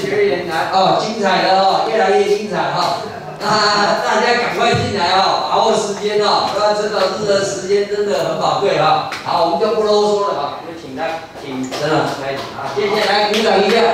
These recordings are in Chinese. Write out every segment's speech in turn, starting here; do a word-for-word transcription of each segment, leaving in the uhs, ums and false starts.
学员来哦，精彩的哦，越来越精彩哈、哦。那大家赶快进来哦，把握时间哦，都要知道这个时间真的很宝贵哈、哦。好，我们就不啰嗦了啊，就请他，请陈老师开始啊，谢谢，来鼓掌一下。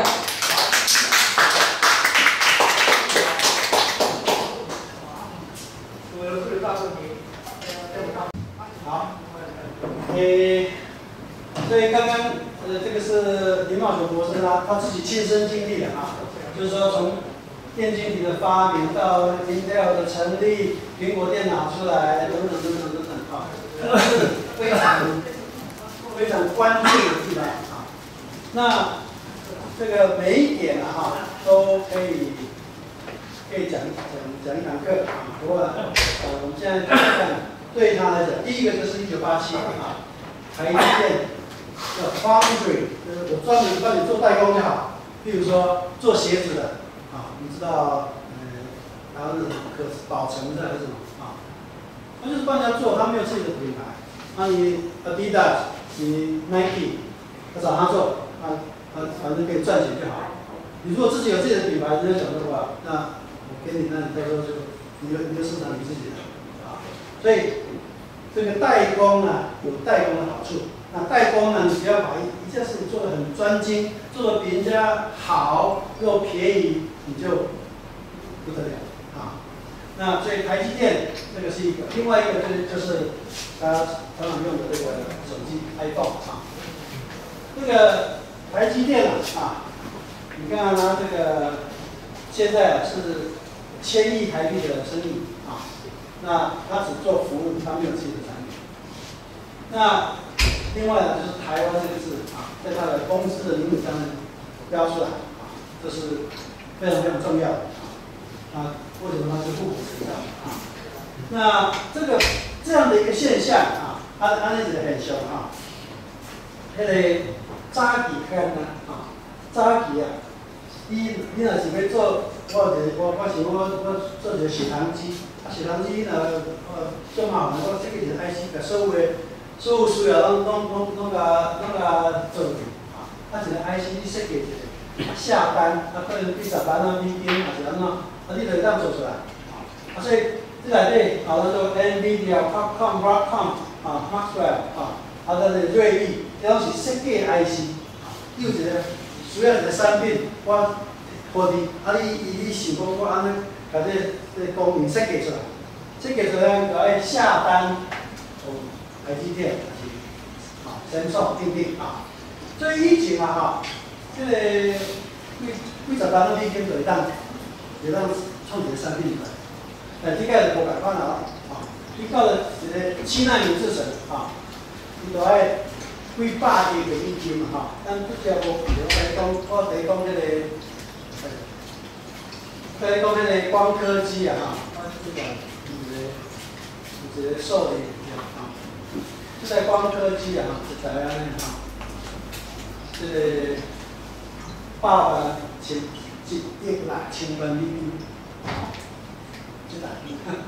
好，诶，所以刚刚呃，这个是林茂雄博士他他自己亲身经历的啊，就是说从电晶体的发明到 Intel 的成立，苹果电脑出来，等等等等等等啊，这是非常非常关键的地方啊。那这个每一点啊哈都可以可以讲讲讲一堂课啊。不过呃，我们现在看对他来讲，第一个就是一九八七啊，台积电叫 Foundry， 就是我专门帮你做代工就好。譬如说做鞋子的啊，你知道呃，然后是可保存的还是什么啊？他就是帮人家做，他没有自己的品牌。那你 Adidas， 你 Nike， 他找他做，啊啊，反正可以赚钱就好。你如果自己有自己的品牌，人家讲的话，那我给你，那你到时候就你的你的市场你自己的啊。所以这个代工啊，有代工的好处。那代工呢，你只要把一一件事情做得很专精，做得比人家好又便宜，你就不得了啊。那所以台积电这个是一个，另外一个就是就是大家常常用的这个手机 iPhone 啊。这个台积电啊，啊你看它这个现在啊是千亿台币的生意啊，那它只做服务，它没有自己的产品。那另外呢，就是台湾这个字啊，在它的公司的名字上面标出来啊，这是非常非常重要的啊。啊，为什么它是户口成长啊？那这个这样的一个现象啊，它它那是很凶啊。那个早期看呢啊，早期啊，你你若是要做，我一个我我是我我做一个摄糖机，啊摄糖机呢，呃，做麻烦，我设计一个 I C， 把所有的所有需要拢拢拢拢甲拢甲做去啊。啊，一个 I C 你设计一个下单，啊可能几十万啊美金，还是安怎，啊你就会当做出来啊。啊，所以这内底啊，叫做 NVIDIA、Qualcomm、Broadcom 啊、Maxwell 啊，啊，咱的瑞昱，这拢是设计 I C。有一个需要一个产品，我互你，啊你你想讲我安尼把这这供应设计出来，设计出来就爱下单，从台积电还是啊先送定定啊。所以以前啊哈，这个几几十万美金就会当会当创一个产品出来，但这个就无共款啦啊。你到了一个七纳米制程啊，你就爱。几百亿的美金嘛吼，咱不只无，我来讲，我来讲这个，我来讲这个光刻机啊哈，我这个一个一个数的啊，这个光刻机啊，就知影咧哈，这个八万千一亿六千万美金，这个，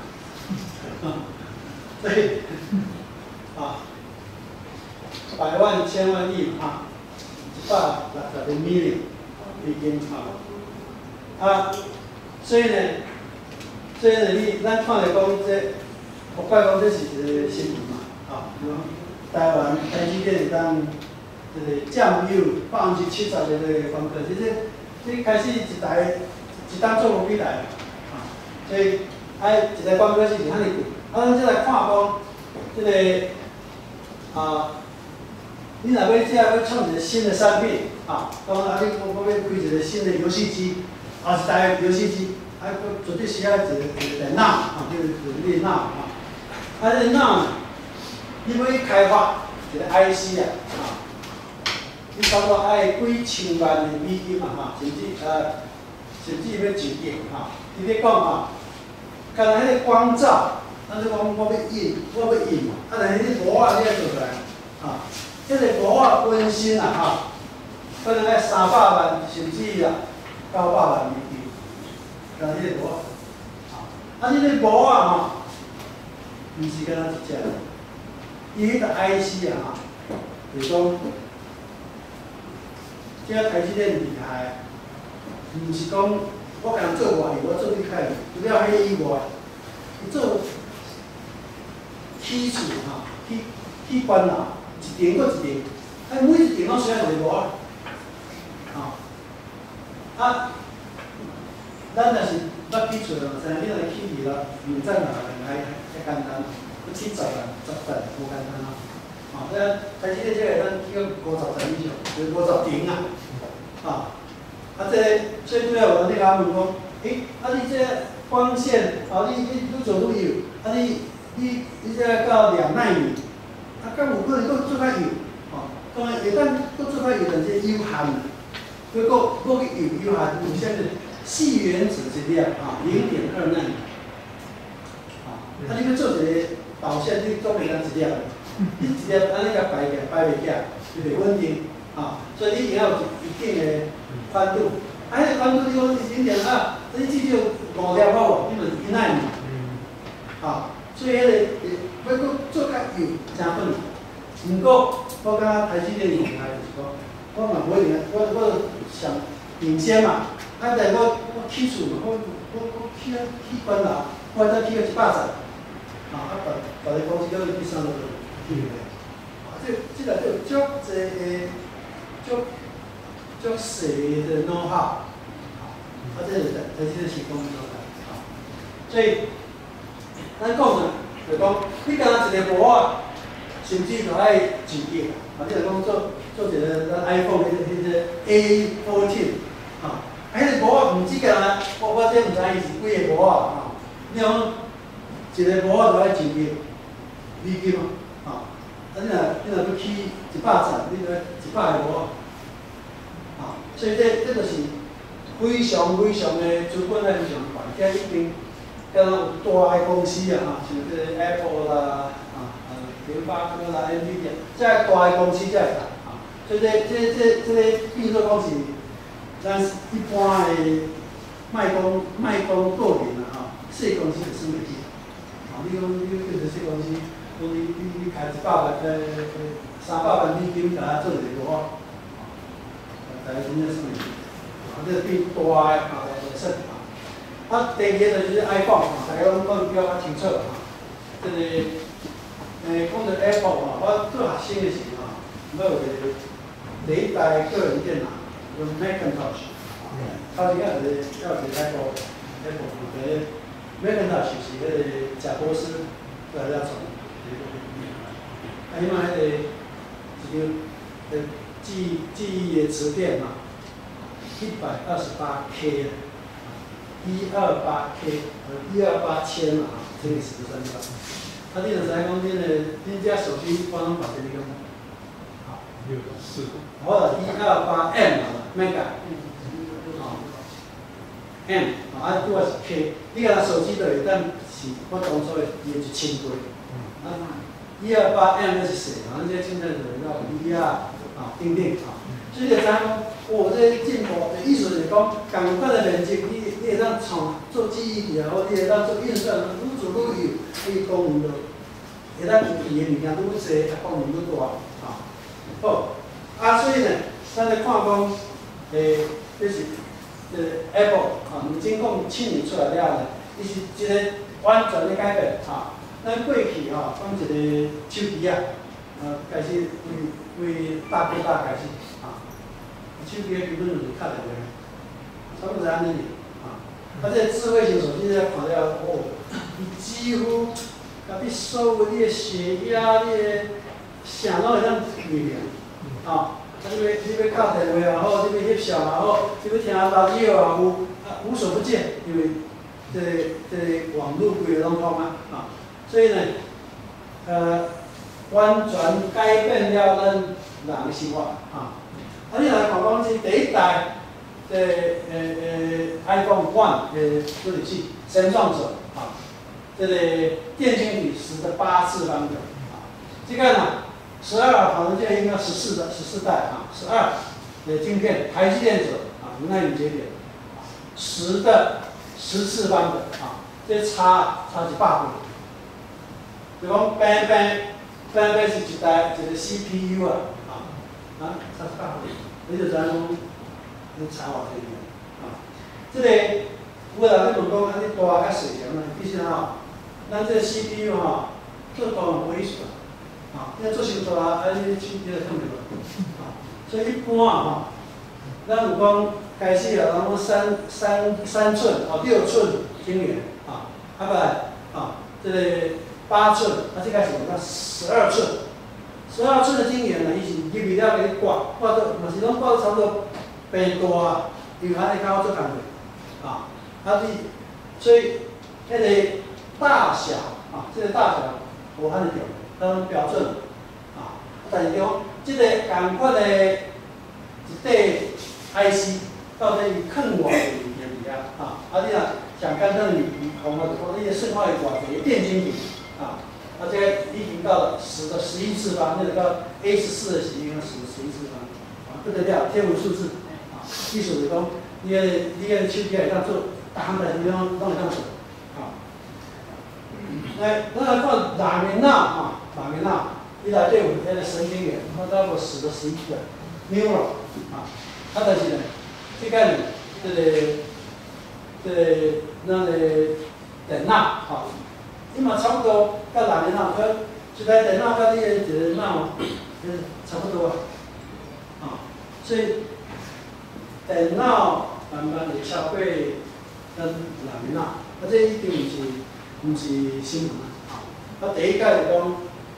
所以啊。百万、千万亿啊，一百六十个 million 美金啊，啊，所以呢，所以呢，你咱看来讲这，我怪讲这是一个新闻嘛，啊，台湾台积电当这个占有百分之七十的这个光刻，其实这开始一台一单做无几台啊，所以哎，一台光刻机是安尼贵，啊，咱再来看讲这个啊。你若要只要创一个新的产品啊，讲啊，你我我要开一个新的游戏机，啊一台游戏机，啊，佮绝对需要一个一个电脑啊，就是就是电脑啊。啊，电脑呢，你要开发一个 I C 啊，啊，你差不多爱几千万的美金嘛哈，甚至呃，甚至要一亿哈。伊咧讲啊，干那迄个光照，咱就讲我要印，我要印嘛，啊，但是你模啊，你要做出来啊。这个模啊本身啊哈，可能要三百万甚至啊九百万美金，但这个模啊，啊这个模啊哈，唔是干那一只，伊迄个 I C 啊哈，就是讲，这个台积电厉害， 毋是讲我共人做外游，我做你开，除了迄以外，伊做起厝吼，起起关啦，一点过一点，啊每一点拢需要一个模啊，啊，咱若是捌起厝啦，知影你若起二啦，唔知啦，还较简单，要起十啦、十八无简单啊。啊，咱台积电这个咱起到五十层以上，就是五十顶啊，啊，啊这最主要我那个问讲，诶，啊你这光线，啊你你愈做愈有，啊你你你这到两纳米，啊敢有可能佫做较有，哦，当然会当佫做较有，但是有限，佫佫佫去有有限，有啥物？细原子质量啊，零点二纳米，啊，啊你要做一个导线，你总袂当一粒。你直接安尼甲摆起，摆袂起来，就袂稳定啊。所以你一定要有一定的宽度。啊，迄个宽度你讲零点二，你至少五粒好无？你就是一纳米。啊，所以迄、那个要搁做较有真困难。毋过我感觉台积电厉害就是讲，我嘛无一定，我我想领先嘛。啊，但我我起厝嘛，我我我起啊起关啦，我再起到一百层。啊，啊，别别个公司叫第三个。啊，这这个就足济个足足细的 know how， 啊，这是在这个是讲做的，啊，所以咱讲呢，就讲你敢若一个膜啊，甚至就爱钱价，啊，你若讲做做一个咱 iPhone 迄个迄个 A 十四，啊，啊，迄个膜啊，毋止个啊，我我这毋知伊是几个膜啊，啊，你讲一个膜啊就爱钱价，美金啊。啊，你若你若要起一百层，你着一百个膜啊，所以这这就是非常非常的资本来非常快，这已经敢若有大个公司啊，哈，像这个 Apple 啦，啊，呃，联发科啦 ，Nvidia， 这大个公司才会干啊，所以这这这这个变做讲是咱一般的卖讲卖讲个人啊，哈，细公司就算袂起，啊，你讲你叫做细公司。讲你你你开一百万呃呃三百万美金，甲他做一个膜，大家真正算袂，啊，这变大个啊来算啊。啊，第二个就是 iPhone 啊，大家拢讲比较较清楚啊。这个诶，讲到 Apple 啊，我做学生的时候啊，我有个第一代个人电脑，用 Macintosh， 头前有一个要一个 Apple Apple 个 Macintosh 是迄个贾博士在遐创。啊，因为迄个一个呃记记忆的磁片嘛，一百二十八 K 啊，一二八 K 和一二八千嘛，乘以十三吧。啊，你就知讲，恁个恁遮手机我拢把这个用，啊，六四，我一二八 M 嘛 ，mega， 啊 ，M 啊，拄啊是 K， 你若手机就会当是我当初的伊的一千倍。啊，一二八 M 那是谁啊？这现在的要一二啊，定定啊。所以就知讲，哦，这进步的意思就是讲，共款的面积，你你会当创做记忆也好，你会当做运算，愈做愈有，你功能就会当有意的物件愈济，啊功能愈大啊。好，啊，所以呢，咱来看讲，诶，这是呃 Apple 啊，已经讲七年出来了呢，伊是一个完全的改变啊。咱过去吼，讲一个手机啊，呃，开始为为大哥大开始啊，手机基本就是卡电话，差不多安尼啊。啊，这智慧型手机咧看了，哦，伊几乎甲你所有你的血压、你的啥拢会当量量啊。啊，你要你要卡电话也好，你要翕相也好，你要听radio也有，啊无所不见，因为这这网络规个拢通啊啊。所以呢，呃，完全改变了咱人的生活啊！啊，你来看讲是第一代的呃呃 iPhone One 的处理器，神创者啊，这个电晶体十的八次方的啊，这个呢，十二好像这应该十四的十四代啊，十二的晶片，台积电者啊，五纳米节点，十的十次方的啊，这差差一百倍。就讲平平平平是一台一个 C P U 啊，啊，差一百倍，你就知影讲，你差偌济啊。 这个有个人咧问讲，啊，你大较细条呢？其实吼，咱这个 C P U 吼，做大人不意思啊，因为做伤大啊，啊你手机就看袂落，啊，所以一般吼，咱有讲开始啊，咱讲三三三寸哦，六寸晶圆啊，啊不来啊，这个八寸，啊这开始讲十二寸，十二寸的晶圆呢，伊是入去了给你挂，挂到，嘛是拢挂到差不多平大啊，因为安尼较好做工课，啊，啊你，所以迄个大小啊，这个大小无安尼调，当标准啊，但是讲这个共款的一块 I C 到底伊放偌济物件伫遐啊？啊，你若上简单的方法就讲，你个算法是偌济电晶体啊，啊，这个已经到了十的十一次方，那个到 A 十四的是已经十十一次方，啊，不得了，天文数字啊！意思是讲，你个你个手机会当做，逐项代志拢拢会当做啊。来，咱来看蓝面脑啊，蓝面脑，伊内底有迄个神经元，它差不多十到十一个 neuron 啊。啊，但是呢，即个呢，这个这个咱个电脑吼，伊嘛差不多甲人的脑，佮一台电脑甲你的一个脑，嗯，差不多啊。啊，所以电脑慢慢会超过咱人的脑，啊，这已经毋是毋是新闻啊。啊，第一届就讲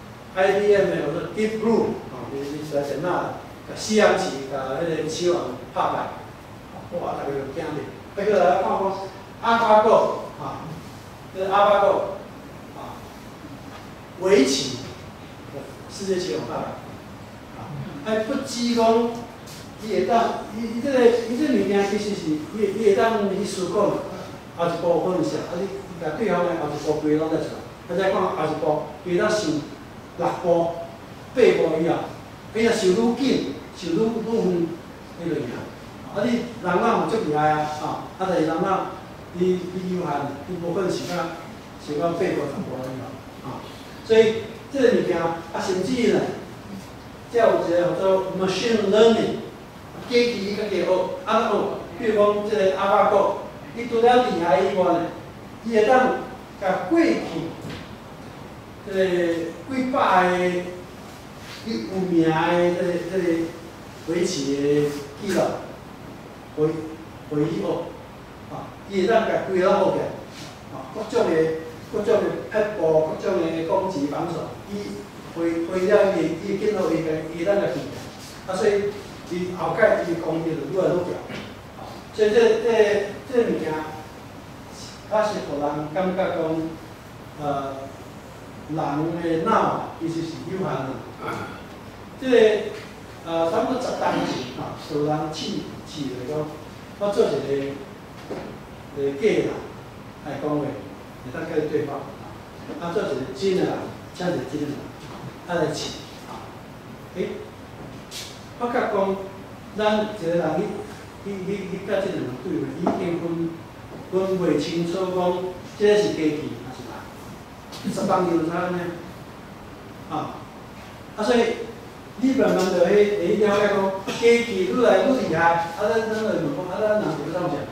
I B M 的或者 Deep Blue 啊，你你一台电脑。甲西洋棋，甲迄个手人拍败，哇！大家就惊着。再过来看讲阿巴狗啊，这个阿巴狗啊，围棋，世界棋王拍败啊，还不止讲，伊会当，伊伊这个伊这物件其实是，伊伊会当伊思考后一步可能是，啊你甲对方的后一步规拢在出来，啊再看后一步，伊当想六步、八步以后，伊若想愈紧。就愈愈远迄落样，啊！你人脑嘛足厉害啊，啊！啊，但是人脑你你有限，你无可能想到想到八步十步安尼啊！所以这个物件啊，甚至呢，才有一个叫做 machine learning， 机器甲机学，安怎学？比如讲，这个阿巴狗，伊除了厉害以外呢，伊会当甲过去这个几百个有名的这个这个。围棋的记录，回回忆学，啊，伊会当甲规个学起来，啊，各种的各种的撇步，各种的攻击防守，伊会会了伊伊见到伊个伊当个记起来，啊，所以伊后盖伊攻击就愈来愈强，啊，所以这这这物件，它是互人感觉讲，呃，人的脑其实是有限的，这个。呃，差不多十当前啊，有人试试来讲，我做一个一个假人来讲话，会当叫对方啊，啊做一个真的人，请一个真的人，啊来试啊，诶，我甲讲，咱一个人去去去去甲即个人对话，已经分分袂清楚讲，这个是假期还是哪？十当年就差安尼，啊，啊所以。你慢慢就会会了解讲，机器愈来愈厉害，啊，咱咱就问讲，啊，咱人是要怎想？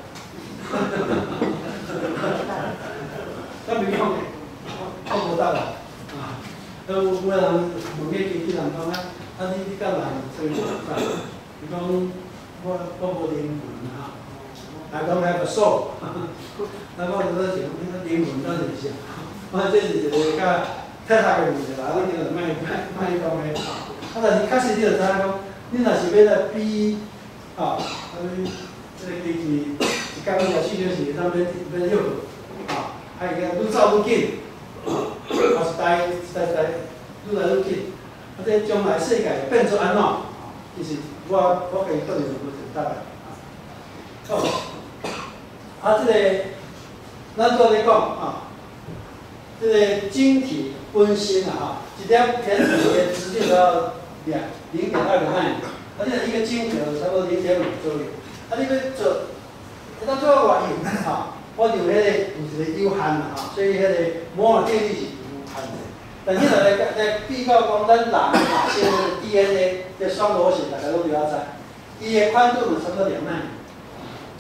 咱袂讲的，我无答啦，啊，有有个人问个机器人讲啊，啊，你你甲人做啥？伊讲我我无灵魂啊，啊，讲还不错，啊，我就在想，你个灵魂到底是啥？我这是一个较太太个问题啦，咱今日卖卖卖讲个。啊，但是确实你就知影讲，你若是要来比，啊，啊你这个机器一工廿四小时，咱要要休啊，啊伊个愈走愈紧，啊，一代一代一代愈来愈紧，啊，这将来世界变做安怎？啊，其实我我可以个人就无答案啊。好，啊，这个咱做咧讲啊，这个晶体分析啊，哈，一点原子的直径都要。两零点二个纳米，而且一个晶体差不多零点五左右。啊，你要做，咱做外用啊，我用迄个有一个有限啦啊，所以迄个摩尔定律是有限的。但是来来比较讲，咱人哪些 D N A 的双螺旋，大家都了解，伊的宽度差不多两纳米，啊，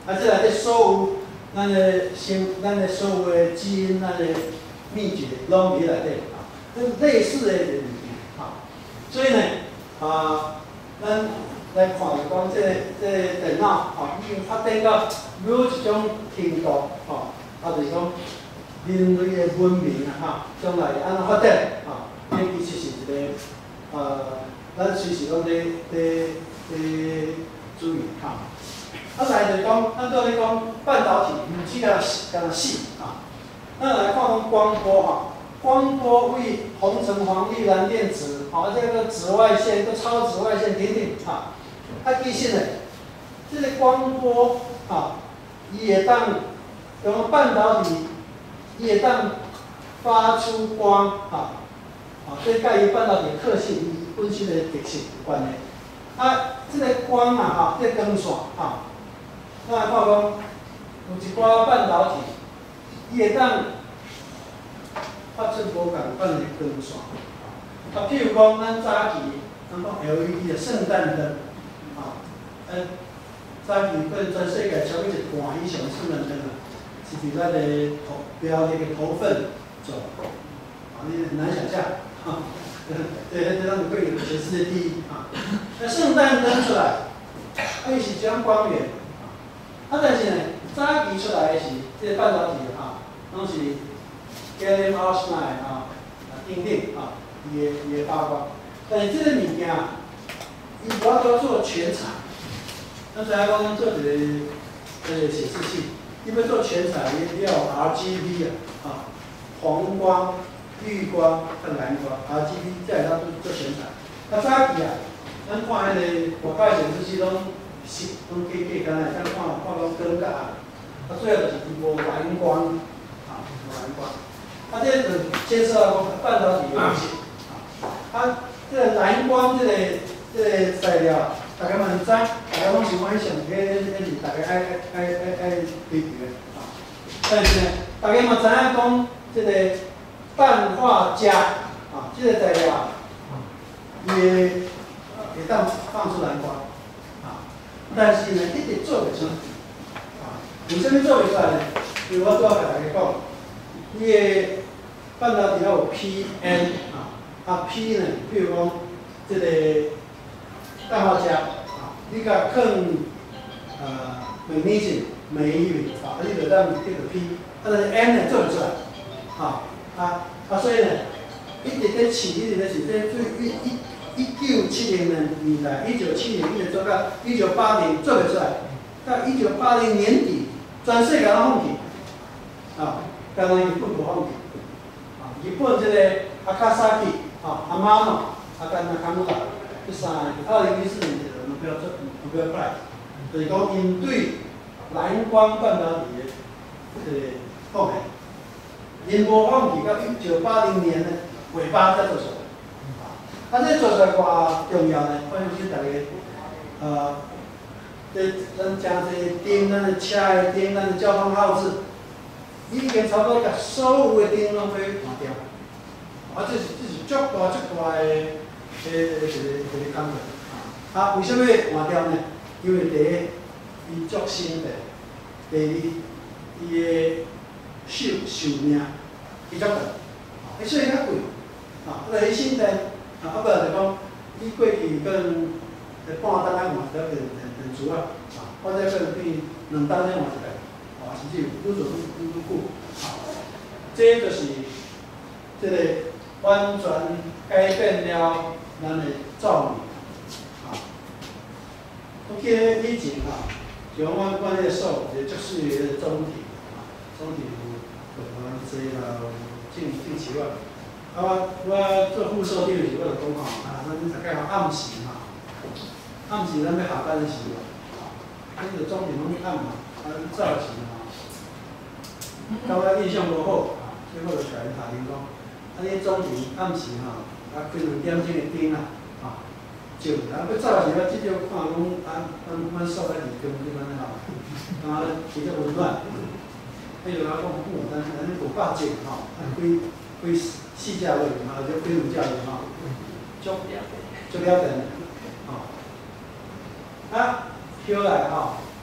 啊，即内底所有咱的生，咱的所有的基因，咱的秘诀，拢伫内底啊。这类似的物件啊，所以呢，啊，咱来看就讲这个这个电脑啊，已经发展到某一种程度啊，啊，就是讲人类的文明啊，哈，将来安怎发展啊？这其实是一个呃，咱随时拢咧咧咧注意哈。啊，来就讲，按照你讲半导体，唔只个干细啊。咱来看讲光波哈，光波为红橙黄绿蓝靛紫，啊，这个紫外线、个超紫外线等等啊。啊，其实呢，这个光波啊，伊会当用半导体，伊会当发出光啊。啊，这甲伊半导体特性、伊本身的特性有关系。啊，这个光啊，哈，这个光线啊。咱来看讲，有一寡半导体，伊会当发出无共款的光线。啊，譬如讲，咱早期咱讲 L E D 的圣诞灯，啊，呃，早期跟全世界超过一半以上圣诞灯啊，是伫咱的头标那个头份做，啊，你很难想象，啊，对，对，咱就可以全世界第一啊。那圣诞灯出来，它是一种光源。啊，但是呢，早期出来的是这个半导体啊，拢是 gallium arsenide 啊，啊，等等啊，伊个伊个发光。但是这个物件，伊无法度做全彩。咱知影讲做一个这个显示器，伊要做全彩，伊要 R G B 啊，啊，红光、绿光、跟蓝光 ，R G B 才会当做做全彩。啊，早期啊，咱看迄个外口显示器拢。是，拢计计干来，像看看讲光甲暗，啊，最后就是伊无蓝光，啊，无蓝光，啊，这就牵涉到讲半导体的问题，啊，啊，这个蓝光这个这个材料，大家嘛毋知，大家拢想讲上迄迄是大家爱爱爱爱爱追求的，啊，但是呢，大家嘛知影讲这个氮化镓，啊，这个材料，伊会会当放出蓝光。但是呢，一直做袂出来，啊，为什么做袂出来呢？因为我拄仔甲大家讲，伊个半导体要有 P N 啊，啊 P 呢，比如讲这个氮化镓啊，你甲放呃 magnesium 镁元啊，你就当这个 P， 啊但是 N 呢做袂出来，啊啊啊，所以呢，一直在试，一直在试，这最一一。一九七零年代，一九七零一直做到一九八零做袂出来，到一九八零年底，全世界拢放弃，啊，当然日本无放弃，啊，日本这个阿卡萨基，啊，阿玛诺，阿甘那卡姆达，这三个二零一四年的目标做目标 prize， 就是讲因对蓝光半导体的这个贡献，因无放弃到一九八零年的尾巴才做出来。啊，这做出来偌重要呢？我相信大家，呃，这咱将这灯，咱的车的灯，咱的交通号志，已经差不多甲所有的灯拢要换掉。啊，这是这是足大足大的诶诶一个一个工作。啊，为什么换掉呢？因为第一，伊足新的；第二，伊的寿寿命伊足长，啊，所以较贵。啊，啊，伊新的。啊，啊，不然就讲，你过去跟呃半当来换一个电电池啊，啊，或者跟比两当来换一个，啊，甚至有愈做愈愈愈久，啊，这就是这个完全改变了咱的造诣，啊，我记得以前啊，像阮阮迄个所一个足水个总体，啊，总体有有啊这啦，进进七万。啊，我我做副社长的时候，我就讲吼，啊，咱大概暗时嘛，暗时咱要下班的时候，啊，咱就总是拢暗嘛，啊，早时吼，感觉印象无好，啊，所以我就甲因打电讲，啊，你总是暗时吼，啊，开两点钟的灯啊，啊，照，然后要早时我至少看讲，咱咱咱所在地区即款吼，啊，比较温暖，迄就讲讲，哦，咱咱五百种吼，啊，几几。四价位啊，就几五价位哈，足了足了定，吼，啊，后来吼，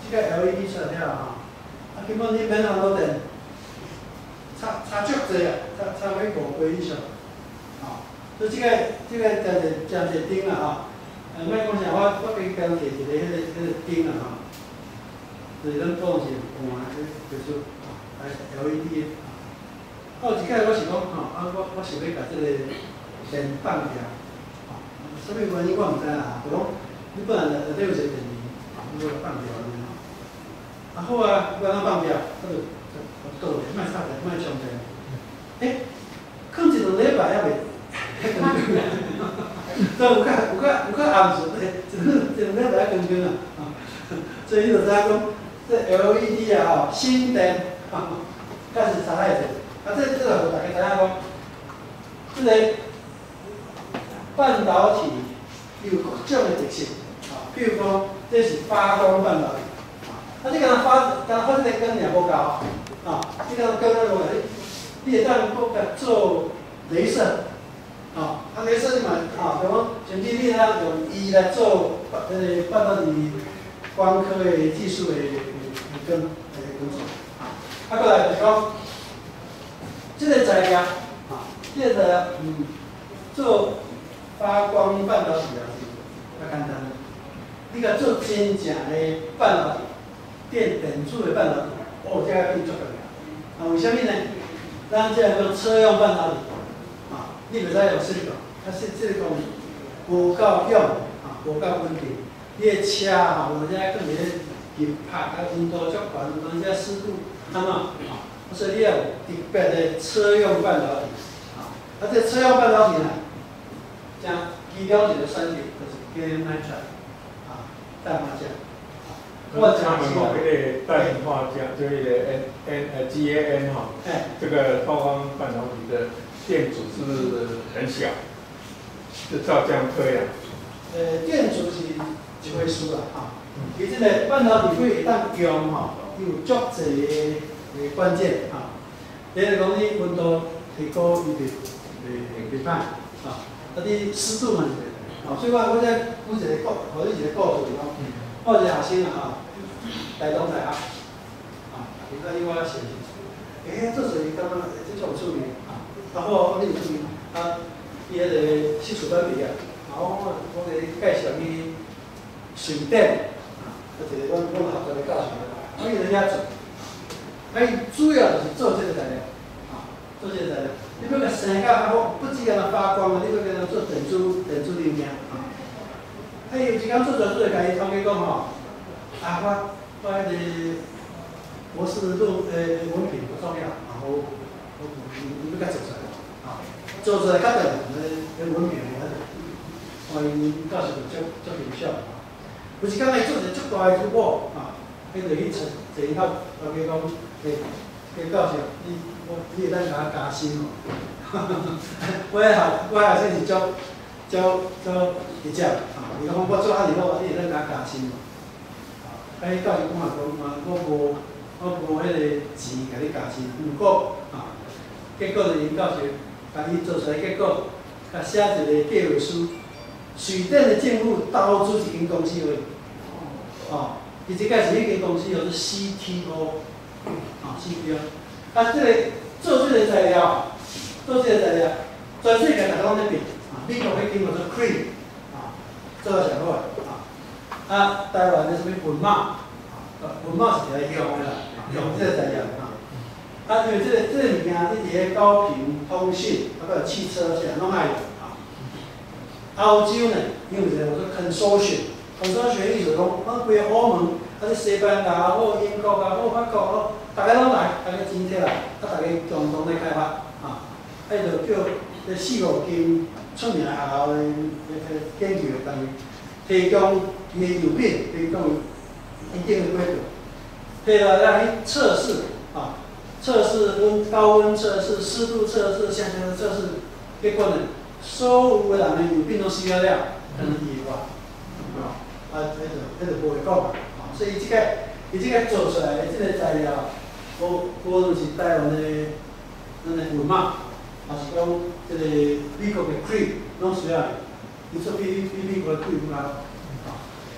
这个 L E D 出来了哈，啊根本你免那么多电，差差足济啊，差差要五倍以上，啊，所以这个这个真是真是顶啊哈，呃，莫讲啥，我我给刚摕一个迄个迄个顶啊哈，就是咱讲是换就是啊 L E D 啊，哦，一摆我是讲吼，啊我我想要把这个电放掉，啊，什么原因我唔知啦，就讲你本来内底有一个电源，啊，你要放掉安尼吼，啊好啊，我咱放掉，我就就倒咧，莫插电，莫充电，诶，放一两礼拜还袂，还更更啊，都有较有较有较暗时，诶，一两一两礼拜还更更啊，啊，所以你就知影讲，这 L E D 啊吼，省电，哈，确实差太济。啊，这这个大家知影讲，这个半导体有各种的特性，啊，比如讲这是发光半导体，啊，你敢若发，敢若发这个光也无够，啊，你敢若光那落来，你会当搁甲做镭射，啊，啊，镭射你嘛，啊，比如讲，甚至你当用伊来做呃半导体光刻的技术的的跟的工作，啊，啊，过来就是讲。这个材料，啊，这个材料，嗯，做发光半导体啊是较简单的。你甲做真正的半导体，电电子的半导体，哦，这个变足重要。啊，为什么呢？咱这个车用半导体，啊，你袂使用 silicon， 啊，silicon 无够用，啊，无够稳定。你的车啊，或者讲你的热拍啊，温度足悬，或者湿度，安怎啊？所以你要有特别的车用半导体，啊，啊，这车用半导体呢，将其中一个产品就是 gallium nitride， 啊，氮化镓， 或者他们某一类氮化镓，就一个 N N 呃 G A N 哈，这个发光半导体的电阻是不是很小？就照这样推啊？ 呃，电阻是一回事啦，哈，伊这个半导体会当用吼，有足侪个。诶，关键啊，第一个讲你温度提高，伊就袂袂歹啊。啊，你湿度嘛是袂啊，所以我我再讲一个故，互你一个故事讲，我一个学生啊，台东大学啊，伊甲伊我实习，诶，做实习感觉这种出名啊，啊好，你有出名啊，伊迄个系数班毕业，啊，我我给伊介绍去水电啊，一个阮阮合作的教授，我伊人家做。啊，伊主要就是做这个材料，啊，做这个材料。你要甲生甲较好，不止甲它发光啊，你要甲它做电子电子零件啊。啊，伊有一工做做做，甲伊头家讲吼，啊，我我迄个博士论诶文凭不重要，啊，我我你你要甲做出来，啊，做出来较等诶诶文凭我，我因教授就足足优秀啊。有一工伊做一个足大诶突破啊，迄个去找找伊头头家讲。诶，迄教授，你我你会当甲我加薪哦。我迄学我学生是足足足直接啊，伊讲我做遐尼好，你会当甲我加薪哦。啊，迄教授讲嘛讲嘛，我无我无迄个钱甲你加薪，毋过啊，结果就因教授甲伊做出来结果，甲写一个计划书，水电的政府投资一间公司而已。哦，伊即个是迄间公司叫做 C T O。啊 ，C P U， 啊，这个做这个材料，做这个材料，全世界大家拢在变啊。美国迄间叫做 Cree， 啊，做得上好啊。啊，台湾的什么文茂，啊，文茂是来用的啦，用这个材料啊。啊，因为这个这个物件，你伫个高频通讯，啊，个汽车上拢爱用啊。欧洲呢，因为一个叫做 consortium，consortium 意思讲，咱规个欧盟。啊！你西班牙好，英国啊好，法国好，大家拢来，大家真摕来，啊！大家共同来开发啊！啊！就叫这四五间出名学校的呃研究的单位，提供伊的样品，提供一定的规格，提来让伊测试啊，测试温高温测试、湿度测试、相相的测试，结果呢，所有的人的样品拢需要了，才能研发啊！啊，迄就迄就无会讲啊。所以这个，伊这个做出来的这个材料，无无论是台湾的咱的文茂，还是讲这个美国的 Cree， 拢需要的。伊说比比美国的 Cree 更好。啊，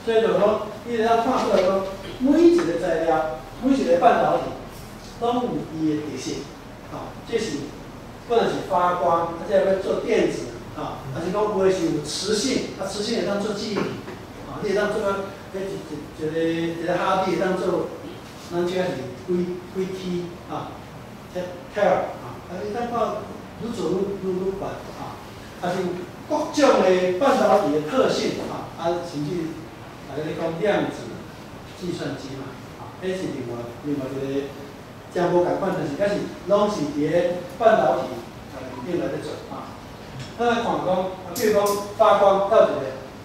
所以就讲，伊就要看出来讲，每一个材料，每一个半导体，拢有伊的特性。啊，这是不能是发光，啊，这要做电子，啊，还是讲有的是有磁性，啊，磁性会当做记忆体，啊，你会当做个，一一一个一个哈迪会当做，咱即个是几几 T 啊 ，T 啊，啊，你当看愈做愈愈愈悬啊，啊是各种的半导体的特性啊，啊，甚至啊，你讲量子计算机嘛，啊，迄是另外另外一个。真无共款，但是，但是拢是伫个半导体啊里面来咧做啊。咱来看讲，比如讲发光到一个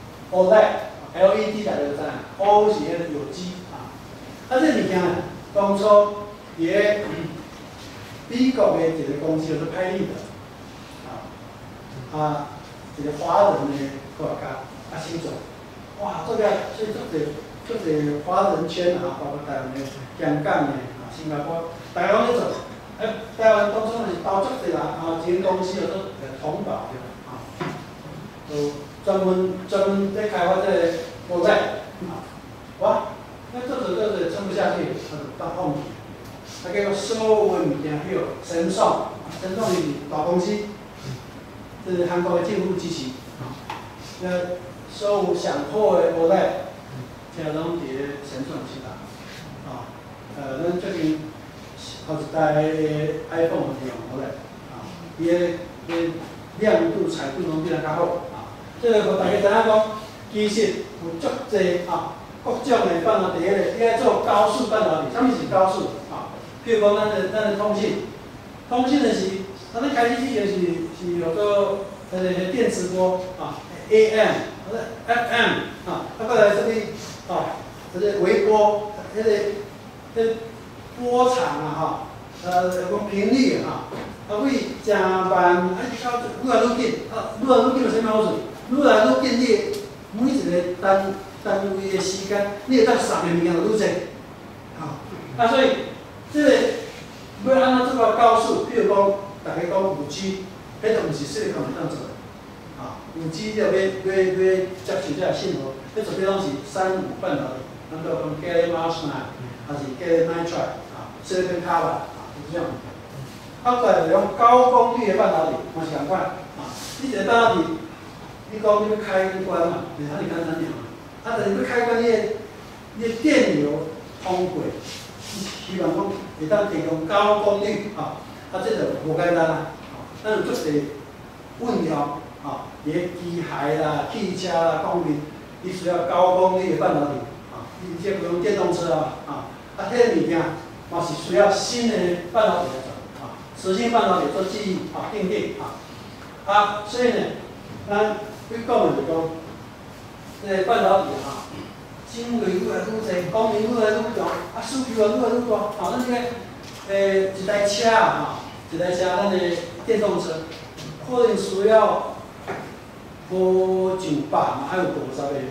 O L E D，L E D 大家就知影 ，O 是迄个有机啊。啊，这物件呢，当初伫个美国的一个公司叫做派利的啊，啊，一个华人的科学家啊新做，哇，做个所以做者做者华人圈啊，包括台湾的、香港的。新加坡，大家拢咧做，哎，台湾当初是包足济人，啊，一个公司叫做统宝对吧？啊，就专门专门在开发这个火箭，啊，哇，那做着做着撑不下去，他就到放弃，他结果所有的物件还有神送，神送是大公司，这是韩国的政府支持，啊，那所有上好的火箭，现在拢伫咧神送去打，啊。呃，咱最近后一代 iPhone 是用好嘞，啊，伊个个亮度、彩度拢变得较好啊。这个互大家知影讲，其实有足济啊，各种的半导体咧，伊爱做高速半导体。啥物是高速啊？譬如讲咱的咱的通信，通信的是，咱咧开机之前是是有个呃电磁波啊 ，A M 或者 F M 啊，啊，过来这里啊，这个微波，迄个。这波长啊，哈，呃，讲频率啊，啊，为真慢，啊，到愈来愈紧，啊，愈来愈紧有啥物好处？愈来愈紧，你每一个单单位的时间，你会当送的物件就愈侪，啊，啊，所以这个要按照这个高速，比如讲，大家讲五 G， 迄就毋是说讲当做，啊，五 G 要要要要接受这信号，迄做啲拢是三五半导体，咱叫讲 gallium arsenide。还是 gallium nitride 啊 ，silicon carbide 啊，就是这样。啊，再来用高功率的半导体，嘛是共款啊。你一个半导体，你讲你要开关嘛，就是安尼简单尔嘛。啊，但是要开关，你的你的电流通过，希望讲会当提供高功率啊，啊，这就无简单啦。啊，咱有足侪运用啊，你的机械啦、汽车啦方面，你需要高功率的半导体啊，你这不用电动车啊，啊。啊，迄个物件嘛是需要新的半导体来做啊，磁性半导体做记忆啊、定电啊，啊，所以呢，咱要讲的就讲，这个半导体啊，种类愈来愈侪，功能愈来愈强，啊，需求也愈来愈大。啊，咱这个诶一台车啊，一台车咱的电动车，可能需要无上百嘛，还有五十个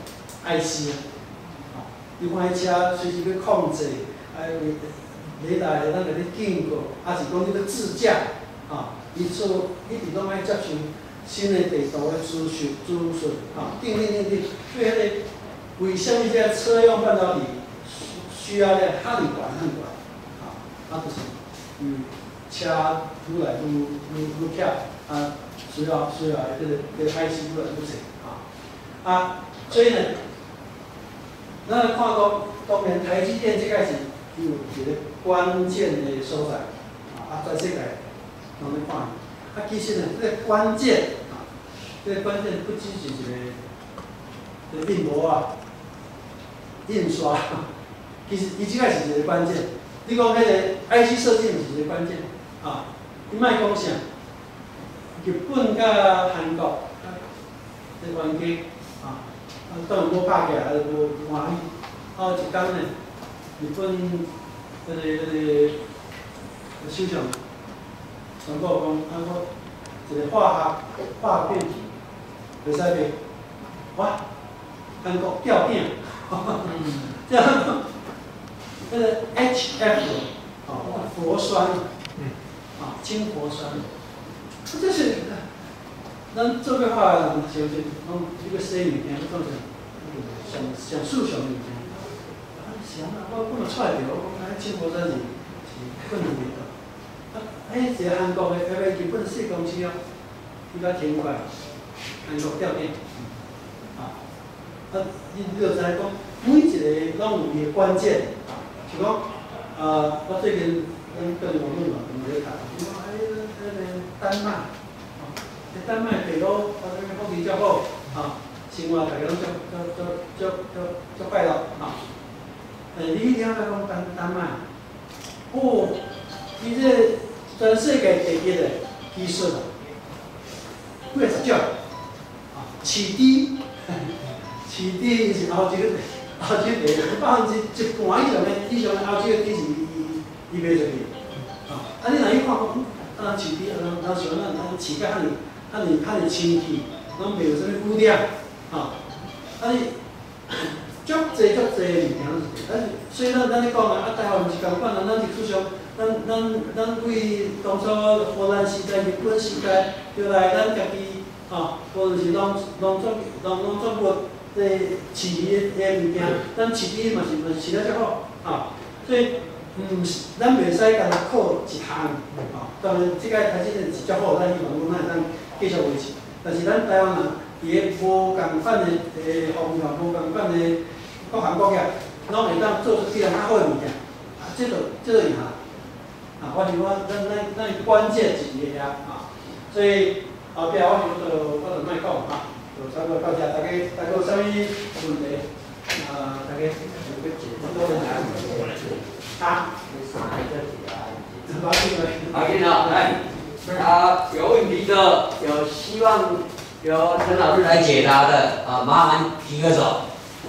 I C 啊。你看，迄车随时要控制，啊，雷达会当甲你警告，啊是讲你要自驾，啊，伊做一直拢爱接受新的地图的资讯、资讯，啊，定定定定，所以迄个为什么这车用半导体需要咧很悬很悬，啊，啊就是嗯，车愈来愈愈愈强，啊，需要需要这个这个 I C 愈来愈侪，啊，啊，所以呢。咱来看讲，当然台积电即开始有一个关键的所在，啊，在世界拢咧看。啊，其实呢，这个关键啊，这个关键不只是一个印模啊、印刷，其实伊即开始是一个关键。你讲迄个 I C 设计是一个关键啊，你莫讲啥，日本甲韩国这关系啊。啊，当然无拍起来，也无欢喜。啊，一天呢，日本迄个迄个首相宣布讲，啊，我一个化学化学变体袂使卖，哇，韩国吊顶，这样，迄个 H F 啊，氟酸，啊，氢氟酸，这是。咱做个化学人，就是讲这个生物件，做成上上数上物件。啊，是啊，我我嘛揣着，我讲哎，七宝山是是困难袂到。啊，哎，一个韩国的，迄个日本细公司哦，伊较天怪，韩国吊电。啊，啊，你你就知影讲，每一个拢有伊的关键。就讲，呃，我最近跟跟网络嘛，我们在谈，讲哎，那个丹麦，啊，丹麦地路啊，那个福利较好，啊，生活大家拢足足足足足足快乐，啊，诶，你了解讲丹丹麦，哦，伊这全世界第一个技术啊，几个十种，啊，市低，市低是后一个。澳洲地百分之一半以上的以上的澳洲的地是伊伊卖出去，啊，啊你若去看讲，啊市地，啊咱像咱咱市甲遐尼遐尼遐尼清气，拢袂有啥物污染，啊，啊你足济足济的物件拢是，咱所以咱咱咧讲啊，啊台湾是共款啊，咱历史上，咱咱咱为当初荷兰时代、日本时代，就来咱家己，啊，无论是农农作农农作物。这饲鱼的物件，咱饲鱼嘛是嘛是饲得较好啊，所以嗯，咱袂使干靠一项啊。当然，即个台积电是较好，咱希望讲咱会当继续维持。但是咱台湾人伊个无共款的诶方法，无共款的各行各业，拢会当做出比人较好的物件，啊，这就这就赢啦。啊，我想讲，咱咱咱关键是伫遐啊，所以后壁我想就我就莫讲啊。就差不多到这，大家大家有啥物问题？啊，大家有个解多人来。啊， 好，听好，来，啊，有问题的，有希望由陈老师来解答的，啊，麻烦举个手。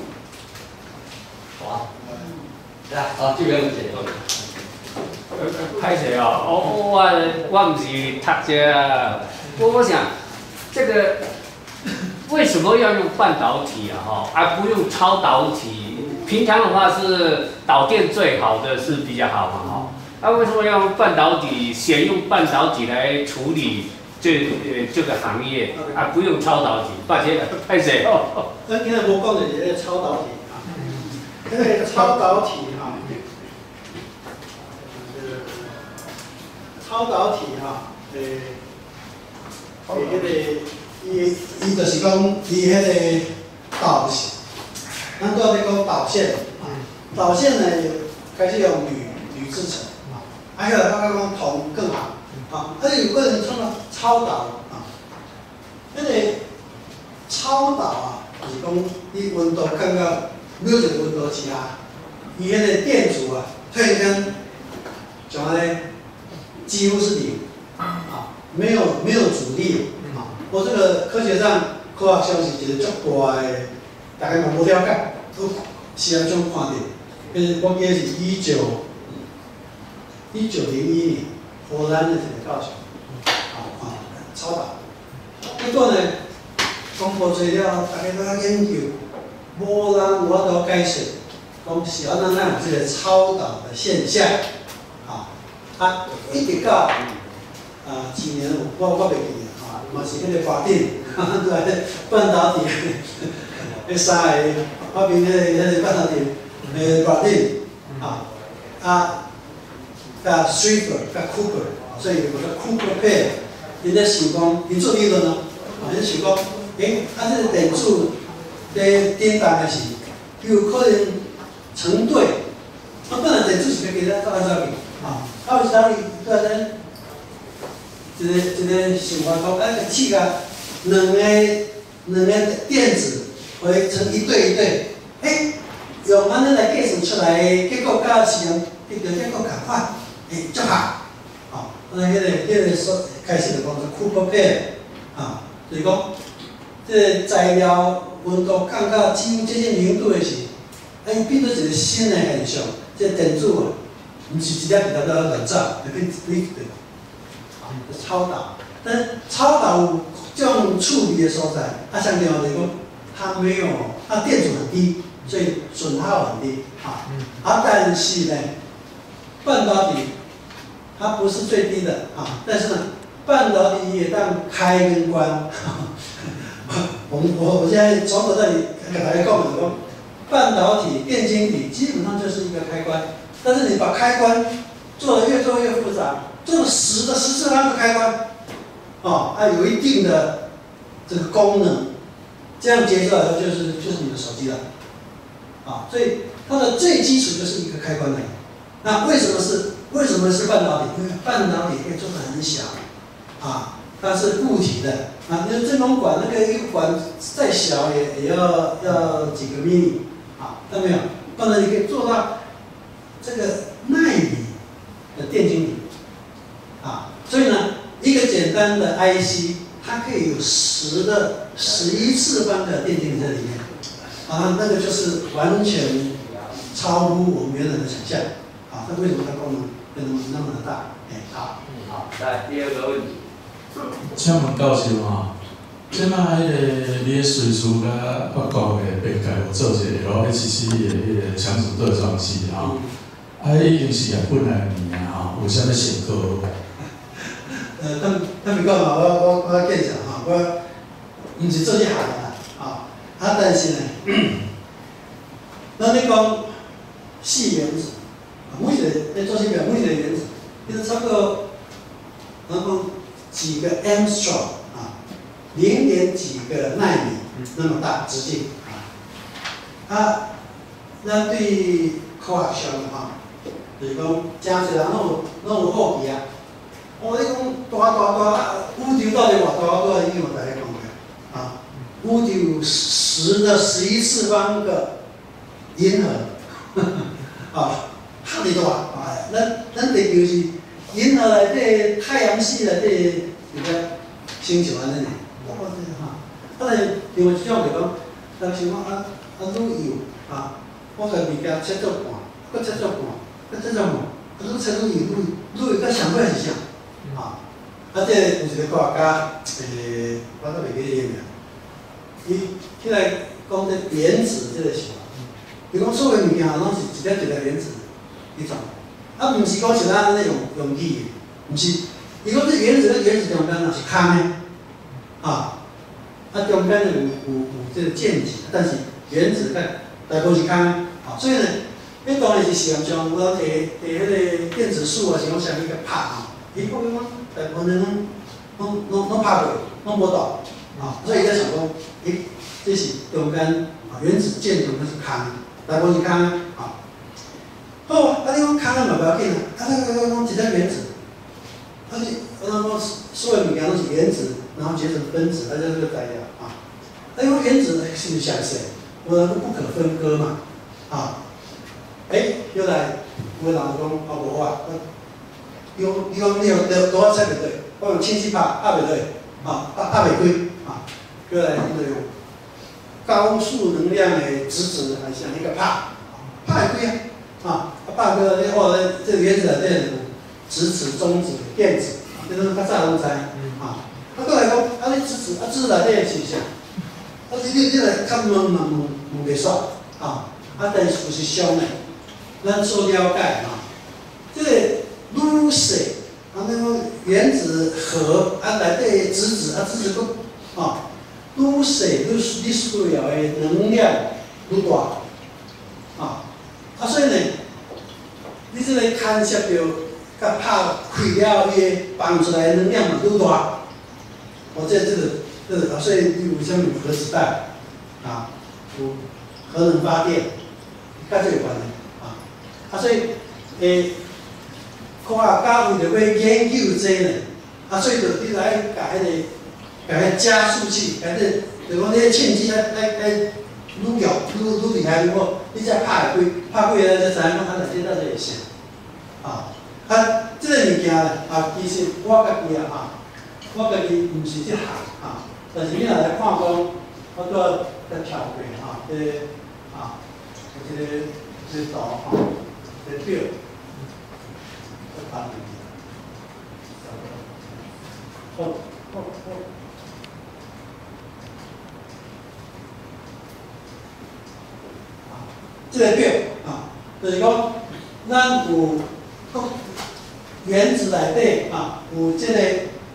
好，来，好，这边有解答。 歹势哦，我我我唔是读这，我我想这个。为什么要用半导体啊？哈，而不用超导体？平常的话是导电最好的是比较好嘛，哈。那、啊、为什么要用半导体？选用半导体来处理这呃这个行业，而、啊、不用超导体？抱歉，拍谁哦？ 咱今日无讲的是超导体啊，这个超导体哈，超导体哈，诶，诶，迄个。伊伊就是讲，伊迄个导线，咱拄仔咧讲导线，导线呢开始用铝铝制成，啊，还有刚刚讲铜更好，啊，而且有个人创造超导啊，迄个超导啊，就是讲你温度降到某一个温度之下，伊迄个电阻啊，突然间像安尼几乎是零，啊，没有没有阻力。我这个科学上、科学上是一个足大的，大家嘛无了解，都是安怎看到？就是我记得是一九一九零一年，荷兰的一个教授，啊看超导，结果呢，公布出了，大家都在研究，无人有法度解释，讲是安怎咱有这个超导的现象，啊啊，一直到啊几年我我袂记。嘛是迄个法定，对，半导体，迄三个发明迄个迄个半导体诶法定，啊啊，甲 Schrieffer 甲 Cooper， 所以有个 Cooper pair， 因咧想讲，因做理论咯，啊，因想讲，诶，啊，这个电阻咧电动诶是有可能成对，啊，本来电阻是要给咱到安怎去，啊，到时候你对咱。一个一个想法讲，啊，气甲两个两个电子会成一对一对，诶，用安尼来计算出来的结果，甲实验得到结果共款，诶，足合，哦，那迄个迄个所开始就讲做 Cooper pair， 啊，就是讲，这个材料温度降到几乎接近零度的时，啊，伊变做一个新的现象，这电阻啊，毋是一粒一粒在乱走，会变变对。超导，但超导有这种处理的所在，啊，相对来讲，它没有，它电阻很低，所以损耗很低，啊，啊，但是呢，半导体它不是最低的啊，但是呢，半导体也当开跟关， 我们我我现在从头到尾给大家讲的说，半导体、电晶体基本上就是一个开关，但是你把开关做得越做越复杂，做了十的十次方个开关，哦，它有一定的这个功能，这样接出来的就是就是你的手机了，啊，所以它的最基础就是一个开关而已。那为什么是为什么是半导体？因为半导体可以做得很小，啊，它是固体的。啊，你说真空管那个一个管再小也也要要几个 mini 啊，看到没有？当然你可以做到这个纳米的电晶体啊，所以呢，一个简单的 I C 它可以有十的十一次方的电晶体在里面啊，那个就是完全超乎我们原来的想象啊。那为什么它功能会那么那么的大？哎，好， 好，来第二个问题。 请问教授吼，即摆迄个你的随书甲法国的编辑有做一个 L H C 的迄个强子对撞机吼，啊，已经是日本来年啊吼，有啥物成果？ 呃，他们他们讲嘛，我我我介绍哈，我毋是做这行的啦，啊，啊，但是呢，咱咧讲四原子，每一个咧做些表，每一个原子，其实差不多，然后几个 angstrom 啊，零点几个纳米那么大直径啊，啊，咱对科学上哈，就是讲加起来那种那种好奇啊。我你讲大大大宇宙到底偌大多少？已经有大家讲过啊，宇宙十的十一次方个银河，啊，哈哩大啊！咱咱地球是银河内底太阳系内底一个星球安尼呢。我这哈，啊，但是另外一种就讲，咱想讲啊啊旅游啊，我个物件切做半，搁切做半，搁切做半，啊，愈切愈游愈愈，搁上尾是啥？啊，啊，这有一个科学家，诶、欸，我都袂记伊个名。伊起来讲这原子这个是，伊讲所有物件拢是一粒一粒原子，迄种，啊，毋是讲像咱安尼用用语的，毋是。伊讲这原子，这原子中间若是空的，啊，啊中间有有有这个键体，但是原子在大部分是空的，啊，所以呢，迄当然是实验上，我摕摕迄个电子束啊，是讲啥物个拍啊。伊讲讲，大部分拢拢拢拢拍过，拢无到啊，所以在想讲，诶，这是中间啊原子键中间是空，大部分是空啊。好，啊你讲空嘛不要紧啊，啊那个讲一个原子，啊你啊讲所有物件拢是原子，然后结成分子，它就这个材料啊。啊因为原子是不是相似？我不可分割嘛，啊，诶，又来有人讲啊无啊。用你讲你用多多猜袂对，我用氢气拍拍袂对，啊拍拍袂开，啊，过来你就用高速能量的质子来像一个拍，拍会开啊，啊拍个你或者这个原子内底质子、中子、电子，这都较早拢知，啊，啊过来讲啊你质子啊质子内底是啥？啊你你你来看问问问问袂煞，啊啊但是事实上呢，咱所了解啊，这个。愈细啊，那个原子核啊，内底质子啊，质子个啊，愈细愈你需要的能量愈大啊，啊，所以呢，你这个牵涉到甲拍开了，伊个放出来的能量嘛愈大。我这这个这个啊，所以你有啥物核子弹啊，有核能发电，甲这有关系啊，啊，所以诶。科学家为着要研究这呢，啊，所以就你来甲迄个，甲迄加速器，甲这，就讲你个氢气来来来愈弱愈愈厉害愈好，你才拍会开，拍开了才知影讲它内底到底是啥，啊，啊，这个物件呢，啊，其实我家己啊，哈，我家己毋是这行啊，但是你若来看讲，我拄仔在跳过啊，这个啊，这个这个图啊，这个表。好，好，好。这个表啊，就是讲，咱有原子内底啊，有这个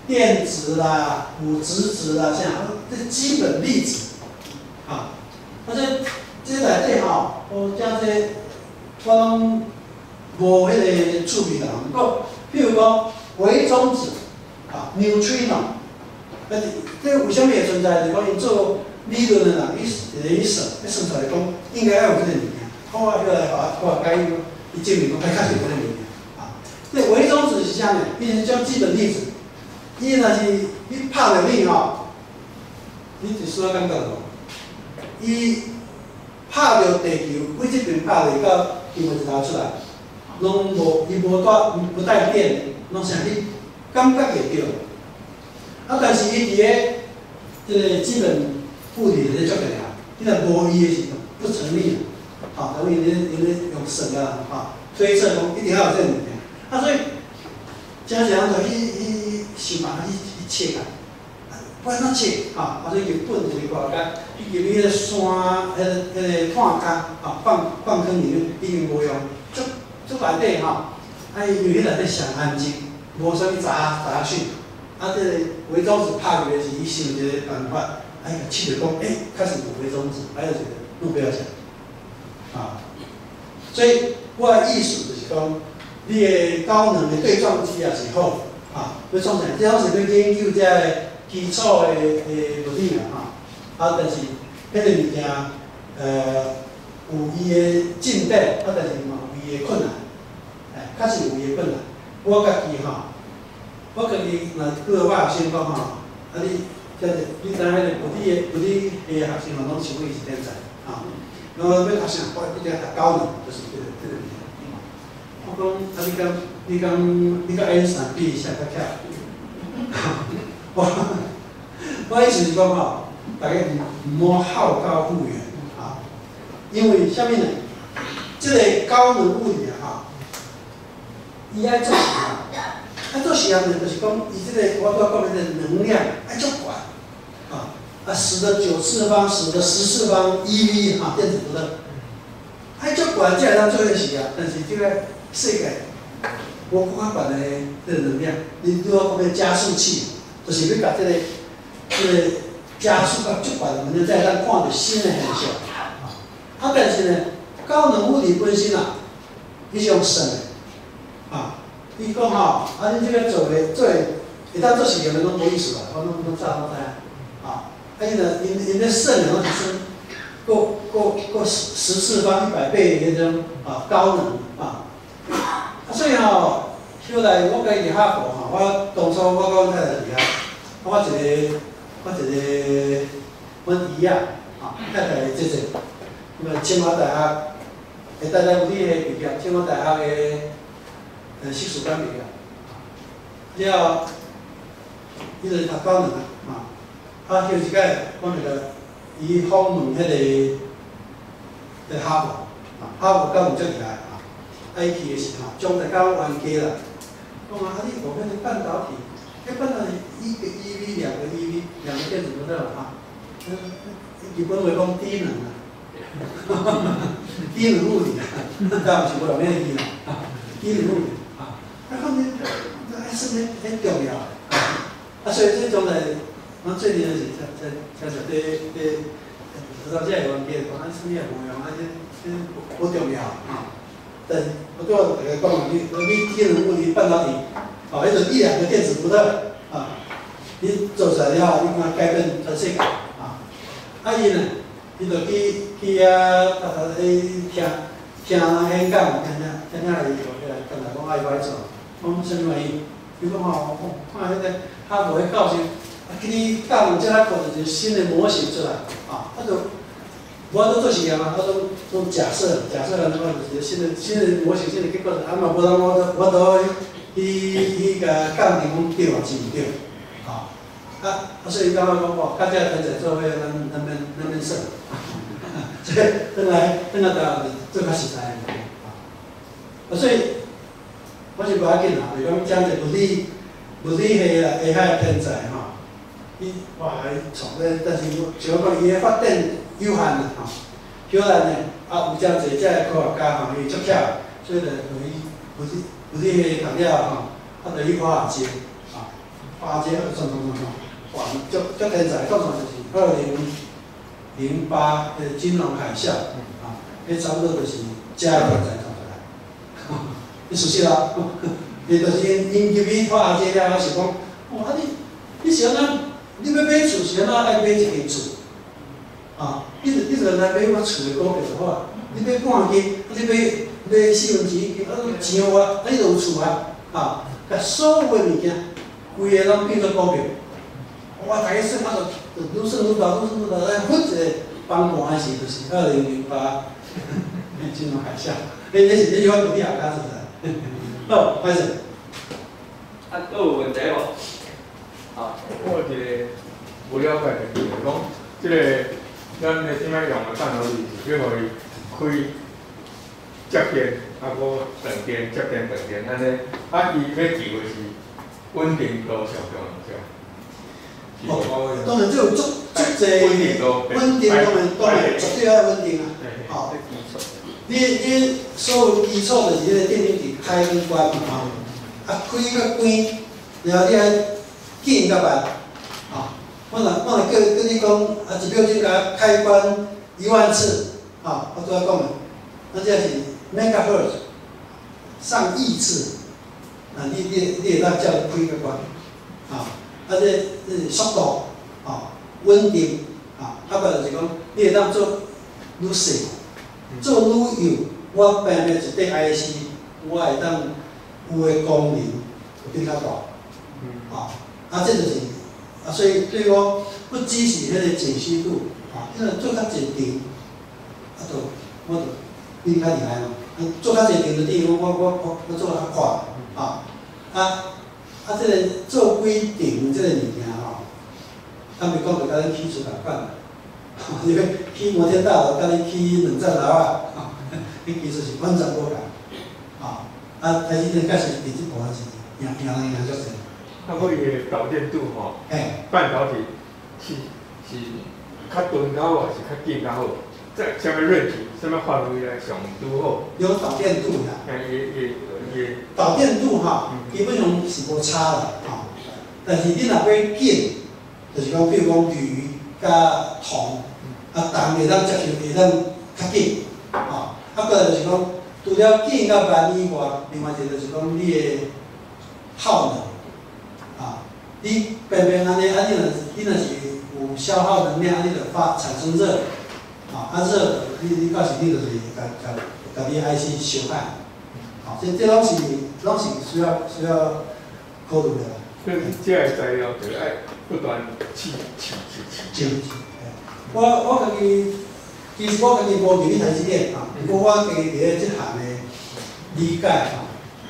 电子啦、骨质质啦，这样这基本粒子，啊，啊这这内底吼，我讲这我拢无迄个注意啦。不过，譬如讲微中子啊 ，neutrino， 啊这为什么会存在？就是讲伊做理论的人，伊伊算，伊算出来讲应该要有这个物件。好啊，后来把我解伊，伊证明讲哎，确实有这个物件。啊，这微中子是啥呢？伊是种基本粒子。伊若是你拍着你吼，你就需要感觉无？伊拍着地球，规这边拍着到地球一头出来，拢无伊无带无带电，拢啥你感觉会到。啊，但是伊伫个这个基本物理的作用啊，你若无伊的是不成立的。啊，等于你你用神啊啊推测讲一定要有这个物件。啊，所以真正就伊伊。想办法去去切啊，不然怎切啊？啊，所以日本就是话甲，伊入迄个山，迄个迄个炭坑啊，放放坑里面已经无用，足足内底吼，啊，因为迄内底上安静，无啥物杂杂讯，啊，这个微中子拍入的是伊想一个办法，啊，伊切着讲，诶、欸，开始有微中子，啊，就觉得目标讲，啊，所以我的意思就是讲，你的高能的对撞机也是好。啊，要创啥？这拢是要研究遮个基础的诶物理啊，哈。啊，但是迄个物件，呃，有伊的进展，啊，但是嘛有伊的困难，哎，确实有伊的困难。我家己吼，我家己若拄着我学生讲吼，啊你，即个你知影迄个物理的物理的学生嘛，拢想伊是天才，啊，然后要读啥？我一定要读高能，就是这个这个物件。我讲，啊你讲。你讲，你甲爱因斯坦比一下，较巧。我我意思是讲吼，大家唔好好高骛远啊，因为啥物呢？即、这个高能物理啊，伊爱做实验，爱做实验呢，就是讲伊即个我拄讲的能量爱足悬啊，啊十的九次方，十的十次方 eV 哈、啊，电子波的，爱足悬，才会当做个实验，但是即个世界。我看管的这个能量，你如果讲个加速器，就是要把这个这个加速到足悬的能量，再让看到新的现象。啊，但是呢，高能物理本身啊，伊是用算的，啊，伊讲吼，啊，你这个做的做的，会当做实验的拢无意思啦，我拢拢早拢知啊，啊，伊呢，因因咧算的拢是算，过过过十十次方一百倍的那种啊高能啊。所以吼，后来我家己伫哈佛吼，我当初我甲阮太太伫遐，我一个我一个阮姨啊，啊太太的姐姐，那么清华大学诶，大家物理系毕业，清华大学的呃硕士班毕业，了，伊就读高能啊，啊，有一届我那个伊访问迄个在哈佛，啊，哈佛教授最厉害。啊，伊去的时候，将大家冤家啦。讲啊，啊你学迄个半导体，迄半导体一个 E V 两个 E V 两个电子不对啊？嗯，日本话讲低能啊，低能物理啊，但毋是无两面低能啊，低能物理啊。啊，讲你还是很很重要啊，所以这种呢，我最近是才才才是对对，知道这个冤家，讲啊什么也无用，啊这这不重要啊。但我对我大家讲，你你低能物理半导体，啊，迄种一两个电子不对啊，你做出来了后，你讲改变全世界啊。啊伊呢，伊就去去啊，啊啊，伊听听人演讲，听听听听来就起来，跟来讲啊，伊歹做，讲什么原因？伊讲吼，看迄个哈佛迄教授，啊，给你教这来搞一个新的模型出来，啊，啊就。我都做实验啊，我都都假设，假设了那个就是新的新的模型，新的结果，啊嘛无通我都我都去去甲鉴定讲对还是毋对，啊啊啊，所以刚刚讲哦，大家天才做伙，咱咱免咱免算，所以等来等来大家做较实在的啊，所以我是无要紧啦，就讲讲一物理物理系啊，下海天才吼，伊哇创咧，但是像讲伊个发展。有限啦吼，后来呢，啊有真侪遮个科学家吼，伊足巧，所以就互伊有啲有啲去读了吼，啊就去科学界，啊啊巴结二创创创创，哇，足足天才，当场就是二零零八的金融海啸啊，迄差不多就是加一天才创出来。你熟悉啦，伊就是因因入去巴结了，是讲，哇，啊你你是安怎？你要买厝是安怎爱买一间厝？啊，你你就来买我厝的股票就好啊。你买半间，你买买四分之一，啊，钱有啊，啊你就有厝啊，啊，甲所有的物件，规个拢变做股票。哇，大家算啊，就愈算愈大，愈算愈大，咱忽一个崩盘时，就是二零零八金融海啸。你你是你要努力下家是不是？好，开始。 啊，还有问题无？啊， 我一个无了解的就是讲，即个咱的即摆用的半导体是要互伊开接电，啊，搁断电、接电、断电安尼，啊，伊要记的是稳定度上重要是吧？ 哦，当然，这有足足侪稳定，当然当然绝对要稳定啊。哦，你你所有基础就是迄个电流体开跟关嘛，啊，开甲关，然后你爱紧甲慢，啊，我若我若叫叫你讲，啊，一秒钟甲开关一万次，啊，我拄仔讲的，那这是 megahertz 上亿次，啊，你你你会当叫开甲关，啊。啊，这这速度啊，稳定啊，啊，个就是讲，你会当做愈细，做愈幼。我变的一块 I C， 我会当有的功能会变较大。啊，啊，这就是啊，所以对我不只是迄个解析度啊，因为做较侪电，啊，就我就比你较厉害嘛。做较侪电的地方，我我我我做较快啊，啊。啊，这个做规定，这个物件吼，咱袂讲就甲咱起厝共款，因为起摩天大楼，甲你起两层楼啊，迄其实是完全无共，啊，啊，台积电确实伫即部分是赢赢人赢足济。 啊，我伊个导电度吼， 嘿， 半导体是是较钝较好，还是较紧较好？在什么润体、什么范围来上拄好？ 有导电度啦。 哎，也也也。 导电度哈，基本上是无差啦，吼。但是你若要紧，就是讲，比如讲铝甲铜，啊，铜会当接受，会当较紧，吼。啊，个就是讲，除了紧甲慢以外，另外一个就是讲你的耗能，啊，你偏偏安尼，啊，你若你若是有消耗能量，你就发产生热，啊，啊热，你你到时你就是甲甲甲你 I C 烧坏。好，这这拢是拢是需要需要考虑的。 所以这个材料就爱不断试试试试。 我我家己其实我家己无入去台积电啊，不过我家己伫咧即项的理解啊，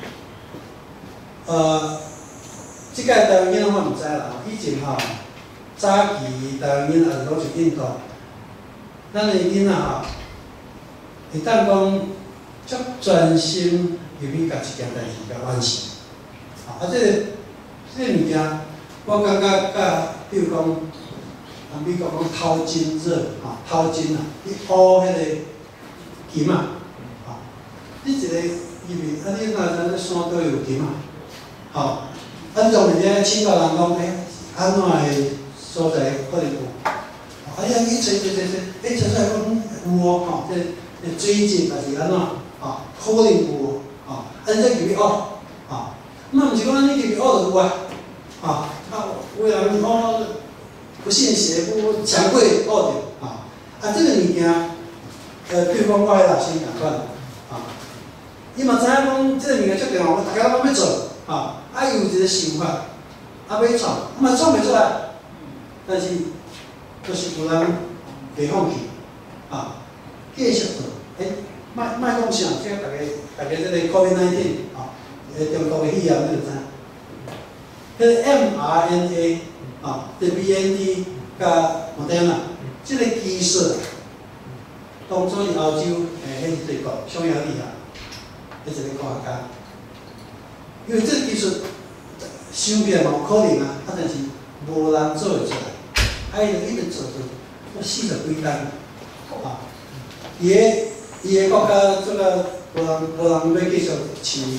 呃，即个台湾囡仔我毋知啦，以前吼早期台湾囡仔是拢是印度，咱的囡仔吼会当讲足专心。入去甲一件代志甲完成，啊，啊，这个这个物件，我感觉甲，比如讲，啊，美国讲淘金热，啊，淘金啊，你抛迄个金啊，啊，你一个入面，啊，你若咱咧山都有金啊，吼，啊，你当然咧请教人讲，诶，安怎的所在可能有，啊，你啊去找找找找，诶，找出来讲有哦，吼，这这水质还是安怎，啊，可能有。啊，安尼入去学，啊，那毋是讲安尼入去学就有啊，啊，啊，有人哦不信邪不强迫学着，啊，啊，这个物件，呃，比如讲我迄老师共款，啊，伊嘛知影讲这个物件足重要，大家拢要做，啊，啊，有一个想法，啊，要创，啊嘛创袂出来，但是就是有人袂放弃，啊，继续做，诶、欸。莫莫讲啥，即个大家大家即个 COVID 十九 啊，诶，中国的肺炎你就知，迄个 M R N A 啊，即 B N T 甲 Moderna， 即个技术，当初伫欧洲诶，迄是美国匈牙利啊，迄一个科学家，因为即个技术想起来嘛有可能啊，啊但是无人做会出来，啊伊就一直做做，做四十几单，啊，伊个。伊个国家这个无人无人要继续饲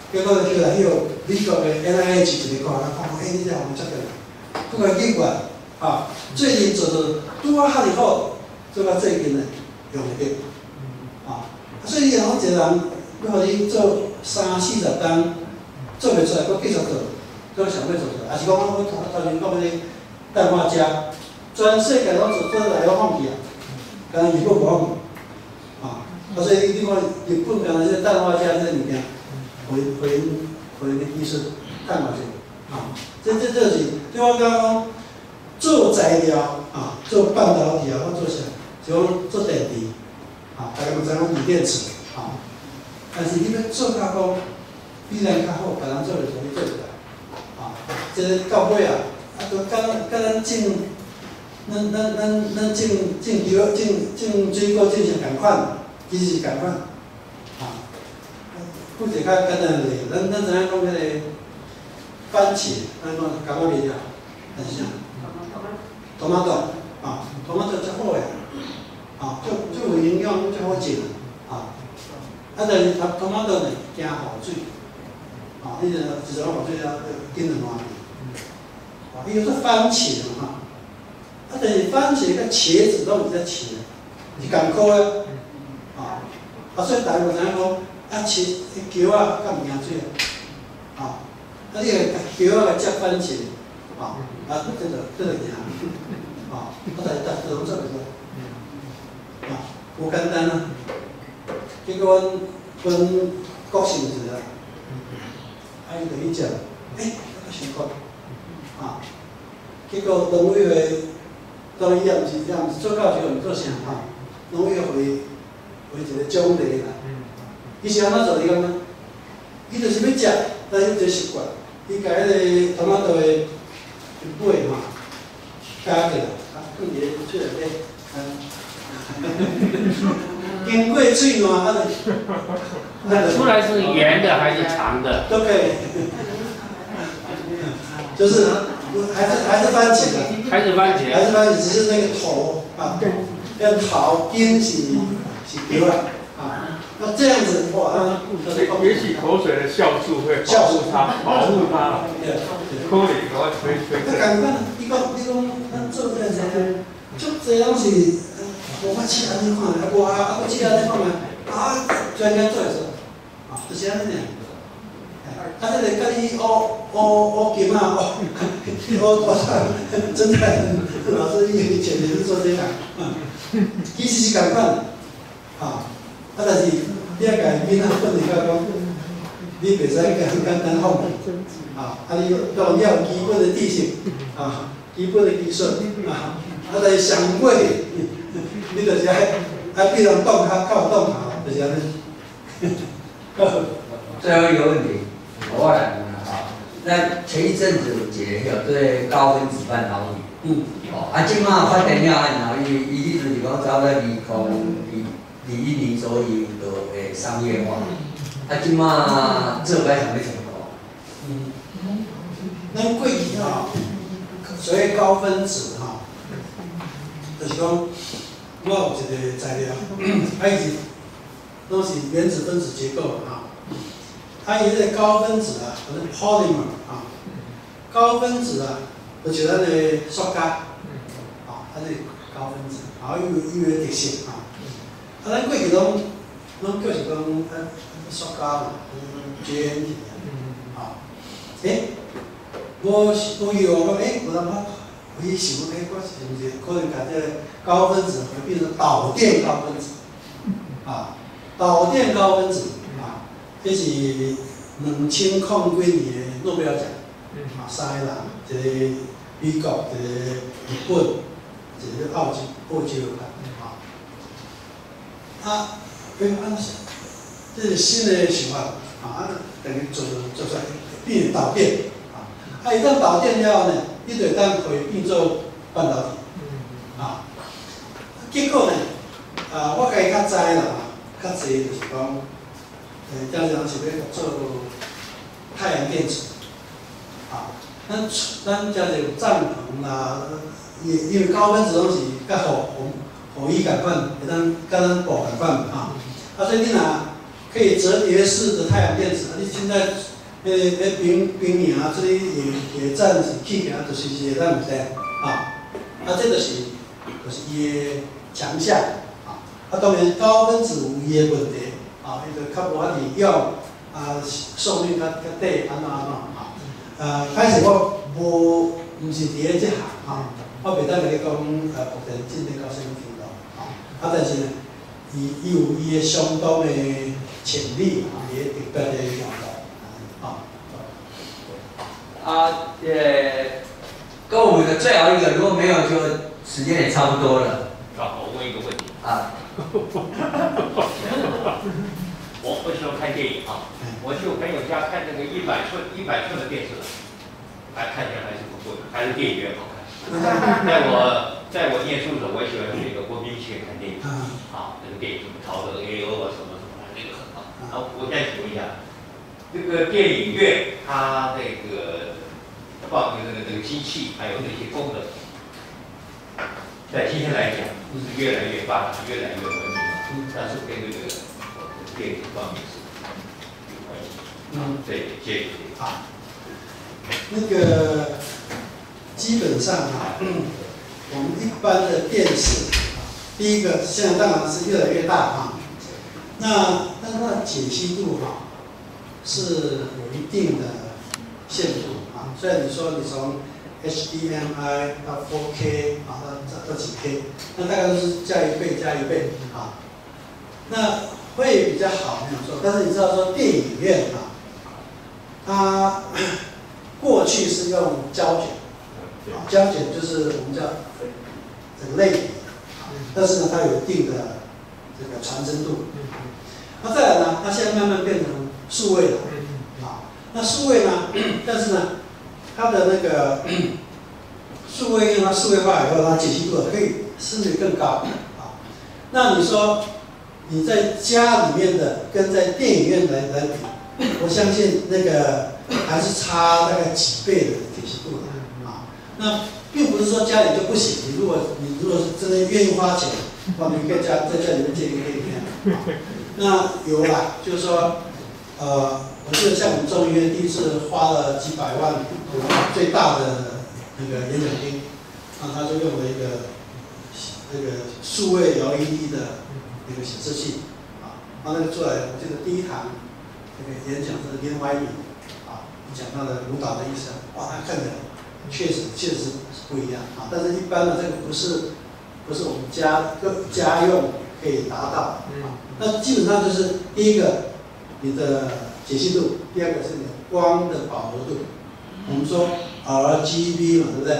结果就来迄个美国的 N I H 一个看，讲诶，你这项目接个，不过结果啊，最近做做拄啊较哩好，做到最近呢用得着，啊，所以然后一个人，要互你做三四十工，做袂出来，佫继续做，佫想要做做，也是讲我头头前讲迄个氮化镓，全世界拢做做来要放弃啊，但是日本无放弃，啊，啊所以你看日本讲的这氮化镓这物件。回回回的技术，看嘛是，啊，这这这是，对我刚刚做材料啊，做半导体啊，或做啥，就做电池，啊，大家有知影锂电池，啊，但是你要做加工，比咱较好，别人做的容易做出来，啊，这个到尾啊，啊，都甲咱甲咱种，咱咱咱咱种种球种种水果种成共款，其实是共款。不是较简单个，咱咱知影讲迄个番茄，咱讲感觉袂了，但是啥？tomato啊，tomato 最好个，啊，最最有营养，最好种啊。啊，但是 tomato 呢，惊雨水，啊，你就一场雨水了，紧两换啊，伊有说番茄嘛，啊，但是番茄甲茄子拢毋只茄，是共苦个，啊，啊，所以大家有知影讲。啊，切迄桥啊，较毋惊水啊，啊，啊，你个桥啊，甲接番茄，啊，啊，这就这就赢，啊，啊，但是但是拢做袂出，啊，无简单啊。结果阮阮国姓是啊，啊，伊就去食，诶，我想讲，啊，结果农委会，当然伊也毋是，也毋是做教授，毋做啥哈，农委会为一个奖励啦。伊是安怎做？你感觉？伊就是要食，但是有一个习惯，伊甲迄个头毛豆的尾吼，加起来，啊，放伫嘴内底，经过嘴软，啊就， 出来是圆的还是长的？ 都可以，就是还是还是番茄的， 还是番茄， 还是番茄，只是那个头啊，跟头根是是丢了啊。那这样子哇， 也也许口水的酵素会保护它，保护它。可能给我吹吹。 那感觉，你讲你讲，咱做这个时候，足侪拢是无法试安尼看，啊无啊，啊，佫试安尼看卖，啊，专家做会做，啊，就是安尼尔。啊，这个甲你乌乌乌金啊，乌乌大蒜，真的，老师以以前也是做这个，嗯，其实是共款，啊。啊，但是你要甲囡仔训练到讲，你袂使甲简单放弃，啊，啊你当然要有基本的知识，啊，基本的技术，啊，啊但是上尾，你就是爱爱比人动较较有动头，就是安尼。 最后一个问题，我来问了哈。那前一阵子有一个有对高分子半导体，嗯，哦，啊，即马发展了安后，伊伊意思是讲走在理工理。二一年左右就会商业化，啊，即马做该啥物程度？ 嗯，咱过去吼，所谓高分子吼，就是讲，我有一个材料，啊，伊是拢是原子分子结构啊，啊，伊个高分子啊，可能 polymer 啊，高分子啊，就是咱个塑胶，啊，它是高分子，啊，伊有伊有特性啊。啊，咱过去拢拢叫是讲啊，塑胶嘛，绝缘体啊。诶，我我以为讲，诶，我他妈，我一想，诶，我是毋是可能把这高分子合并成导电高分子啊？导电高分子啊，这是两千零几年的诺贝尔奖啊，三个人，一个美国，一个日本，一个澳洲，澳洲啊。啊，哎，安是，这是新的想法啊，等于做做出来变导电啊。啊，一旦导电了后呢，你就当可以变做半导体啊。结果呢，啊，我家己较知啦，较侪就是讲，诶，常常是要做太阳电池啊。咱咱家就有帐篷啦，因因为高分子拢是较好红。互伊共款，会当甲咱布共款啊！啊，所以你若可以折叠式的太阳电池，你现在呃呃冰冰面啊，这里也也暂时起起来就是是会当唔得啊，啊这就是就是伊的强项啊，啊当然高分子有伊的问题啊，伊就较无法利用啊寿命较较短安怎安怎啊，呃开始我无唔是伫咧这行啊，我袂当甲你讲呃目前进展到什么程度啊，啊但是呢，伊伊有伊的相当的潜力啊，也特别的用到啊。 啊，呃，跟我们的最后一个，如果没有就时间也差不多了。 好，我问一个问题啊。 我不喜欢看电影啊，我去我朋友家看那个一百寸一百寸的电视，还看起来还是不错的，还是电影院好看。在我在我念书的时候，我也喜欢去那个国宾去看电影啊，那个电影什么陶德 A O 啊什么什么，那个很好。然后我再请问一下，这个电影院它那个放那个那个机器还有那些功能，在今天来讲是越来越发达，越来越文明，但是跟这个电影方面是有关系。嗯，对，谢谢。 啊，那个基本上啊，我们一般的电视，第一个现在当然是越来越大啊，那但是它的解析度哈、啊、是有一定的限度啊。虽然你说你从 H D M I 到 四 K 啊，到到几 K， 那大概都是加一倍加一倍啊，那会比较好没有错。但是你知道说电影院啊，它过去是用胶卷，啊，胶卷就是我们叫这个类比，但是呢，它有一定的这个传真度。那再来呢，它现在慢慢变成数位了，啊，那数位呢，但是呢，它的那个数位因为它数位化以后，它解析度可以甚至更高啊。那你说你在家里面的跟在电影院来来比，我相信那个还是差大概几倍的解析度的啊。那并不是说家里就不行，你如果你如果是真的愿意花钱，哇，你可以家在家里面建一个电影院啊。那有啦，就是说，呃，我记得像我们中医院第一次花了几百万，最大的那个演讲厅，那他就用了一个那个数位 L E D 的那个显示器啊，他那个出来，我记得第一堂那个演讲是林怀民啊，讲他的舞蹈的一生，哇，他看着确实确实是不一样啊，但是一般的这个不是不是我们家个家用可以达到啊，那基本上就是第一个你的解析度，第二个是你的光的饱和度，我们说 R G B 嘛，对不对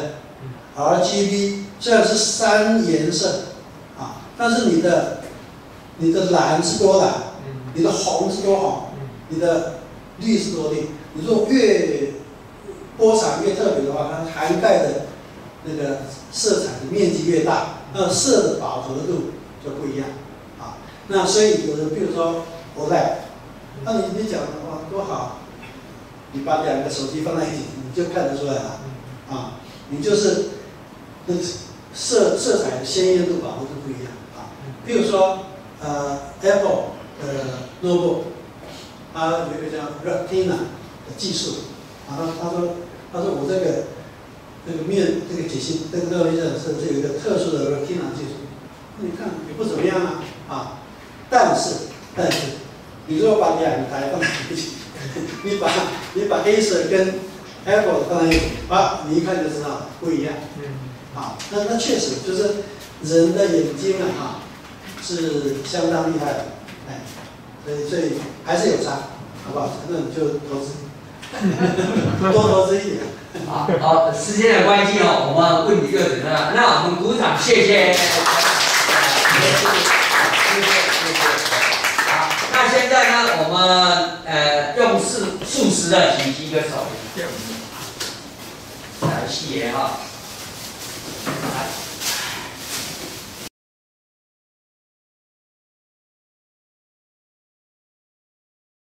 ？R G B 虽然是三颜色啊，但是你的你的蓝是多蓝，你的红是多红，你的绿是多绿。你如果越波长越特别的话，它涵盖的那个色彩的面积越大，那色的饱和度就不一样啊。那所以有的，比如说 O L E D， 那你你讲哇多好，你把两个手机放在一起，你就看得出来了啊。你就是那色色彩的鲜艳度、饱和度不一样啊。比如说呃 Apple 的 notebook， 它有一个叫 Retina 的技术啊，他他说他说我这个那个面这个解析这个热力热是是有一个特殊的 Retina 技术，你看也不怎么样啊啊，但是但是你如果把两台放在一起，你把你把 Acer 跟 Apple 放在一起，啊，你一看就知道不一样。啊，那那确实就是人的眼睛啊，啊是相当厉害的，哎，所以所以还是有差，好不好？那你就投资，多投资一点。 好，好，时间的关系哦，我们问题就只能了。那我们鼓掌，谢谢。谢谢，谢谢，谢谢。好，那现在呢，我们呃用数数十的举起一个手，来谢哈。